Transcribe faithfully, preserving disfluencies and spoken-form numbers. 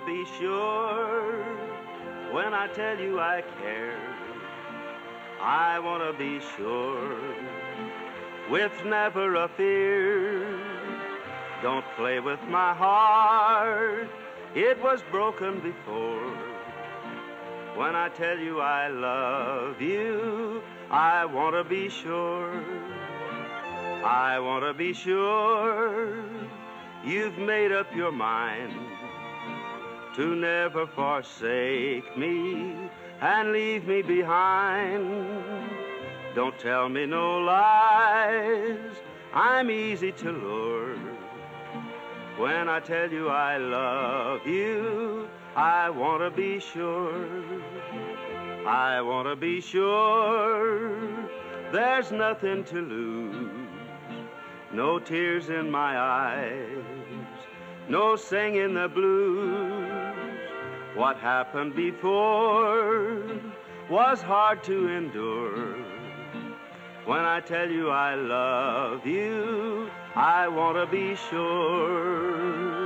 be sure when I tell you I care. I want to be sure with never a fear. Don't play with my heart, it was broken before. When I tell you I love you, I want to be sure. I want to be sure you've made up your mind to never forsake me and leave me behind. Don't tell me no lies, I'm easy to lure. When I tell you I love you, I want to be sure. I want to be sure there's nothing to lose. No tears in my eyes, no singing the blues. What happened before was hard to endure. When I tell you I love you, I want to be sure.